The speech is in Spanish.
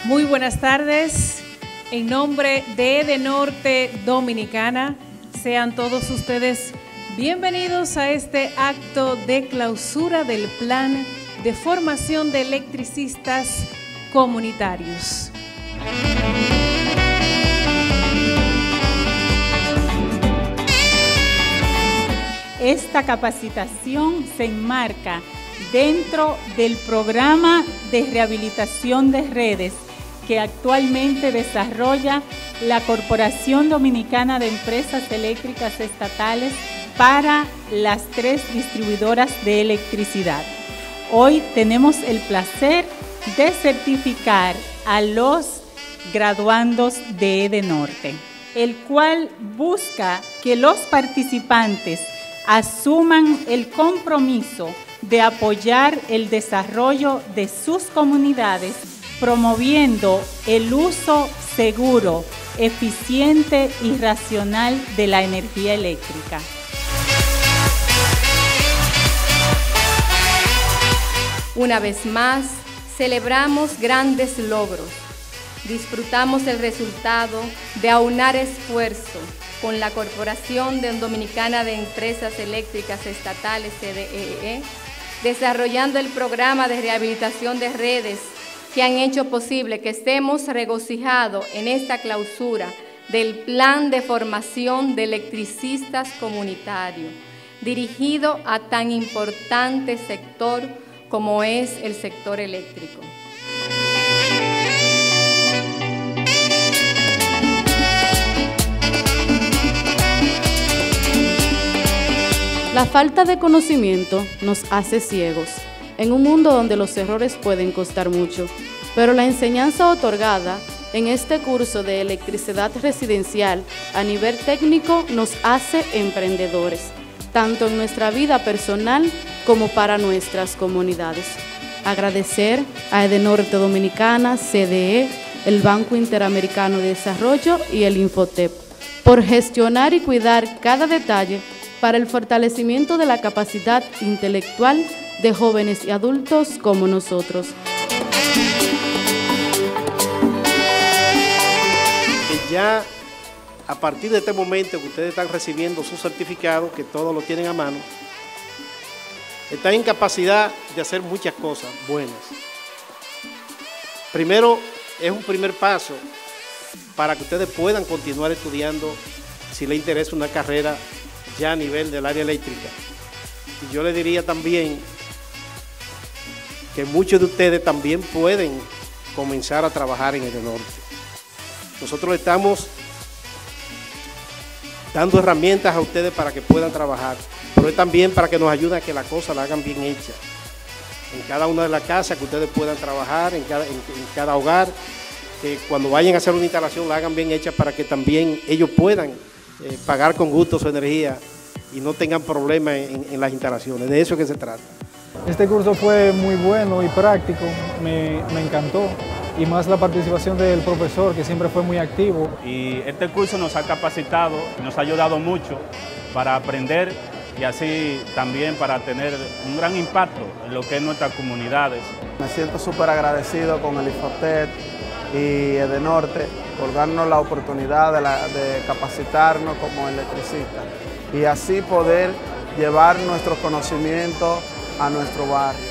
Muy buenas tardes. En nombre de Edenorte Dominicana, sean todos ustedes bienvenidos a este acto de clausura del Plan de Formación de Electricistas Comunitarios. Esta capacitación se enmarca dentro del programa de rehabilitación de redes que actualmente desarrolla la Corporación Dominicana de Empresas Eléctricas Estatales para las 3 distribuidoras de electricidad. Hoy tenemos el placer de certificar a los graduandos de Edenorte, el cual busca que los participantes asuman el compromiso de apoyar el desarrollo de sus comunidades, promoviendo el uso seguro, eficiente y racional de la energía eléctrica. Una vez más, celebramos grandes logros. Disfrutamos el resultado de aunar esfuerzo con la Corporación Dominicana de Empresas Eléctricas Estatales, CDEE, desarrollando el programa de rehabilitación de redes que han hecho posible que estemos regocijados en esta clausura del Plan de Formación de Electricistas Comunitarios, dirigido a tan importante sector como es el sector eléctrico. La falta de conocimiento nos hace ciegos, en un mundo donde los errores pueden costar mucho, pero la enseñanza otorgada en este curso de electricidad residencial a nivel técnico nos hace emprendedores, tanto en nuestra vida personal como para nuestras comunidades. Agradecer a Edenorte Dominicana, CDE, el Banco Interamericano de Desarrollo y el Infotep, por gestionar y cuidar cada detalle para el fortalecimiento de la capacidad intelectual de jóvenes y adultos como nosotros. Ya a partir de este momento que ustedes están recibiendo su certificado, que todos lo tienen a mano, están en capacidad de hacer muchas cosas buenas. Primero, es un primer paso para que ustedes puedan continuar estudiando si les interesa una carrera ya a nivel del área eléctrica. Y yo le diría también que muchos de ustedes también pueden comenzar a trabajar en Edenorte. Nosotros le estamos dando herramientas a ustedes para que puedan trabajar, pero es también para que nos ayuden a que las cosas la hagan bien hechas. En cada una de las casas que ustedes puedan trabajar, en cada hogar, que cuando vayan a hacer una instalación la hagan bien hecha para que también ellos puedan pagar con gusto su energía y no tengan problemas en las instalaciones. De eso es que se trata. Este curso fue muy bueno y práctico, me encantó, y más la participación del profesor, que siempre fue muy activo. Y este curso nos ha capacitado, nos ha ayudado mucho para aprender y así también para tener un gran impacto en lo que es nuestras comunidades. Me siento súper agradecido con el Infotep y Edenorte por darnos la oportunidad de capacitarnos como electricistas y así poder llevar nuestros conocimientos a nuestro barrio.